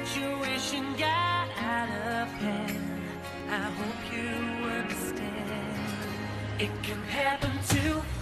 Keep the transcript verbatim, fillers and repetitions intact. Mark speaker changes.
Speaker 1: situation got out of hand. I hope you understand. It can happen to